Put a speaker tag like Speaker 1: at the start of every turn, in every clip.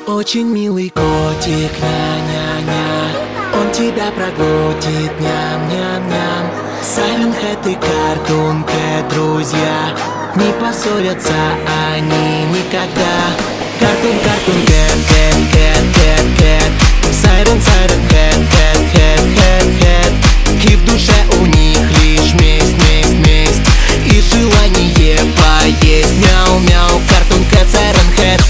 Speaker 1: Очень милый котик, ня-ня-ня, он тебя проглотит, ням-ням-ням. Siren Head и Cartoon Cat, друзья, не поссорятся они никогда. Cartoon Cat, Cat, Cat, Cat, Cat. Siren Head, Head, Head, Head, Head. И в душе у них лишь месть, месть, месть и желание поесть. Мяу-мяу, Cartoon Cat, Siren Head.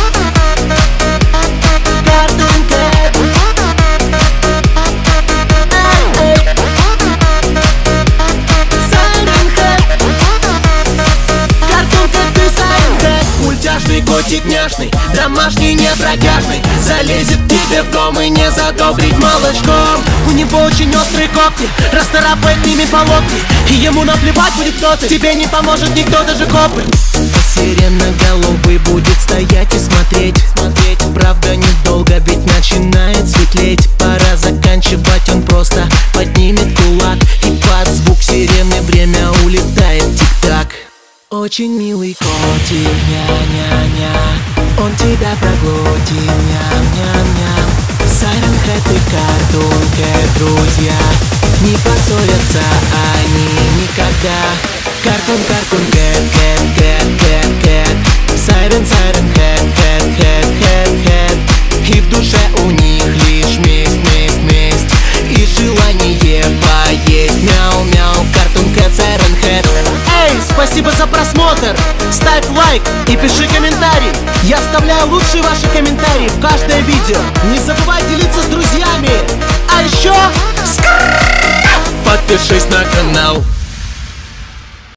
Speaker 1: Мультяшный котик няшный, домашний не бродяжный, залезет к тебе в дом и не задобрить молочком. У него очень острые когти, расцарапает ими по локти, и ему наплевать будет, кто ты, тебе не поможет никто, даже копы. Сиреноголовый будет стоять и смотреть, правда недолго, ведь начинает светлеть. Пора заканчивать, он просто поднимет кулак, и под звук сирены время улетает тик-так. Очень милый котик, ня-ня-ня, он тебя проглотит, ням-ням-ням. Siren Head и Cartoon Cat, друзья, не поссорятся они никогда. Cartoon Cat, Cat, Cat, Cat, Cat. Siren Head, Head, Head, Head, Head. И в душе у них лишь месть, месть, месть и желание поесть. Мяу-мяу, Cartoon Cat, Siren Head. Эй, спасибо за просмотр! Ставь лайк и пиши комментарий. Я оставляю лучшие ваши комментарии в каждое видео. Не забывай делиться с друзьями. А еще подпишись на канал.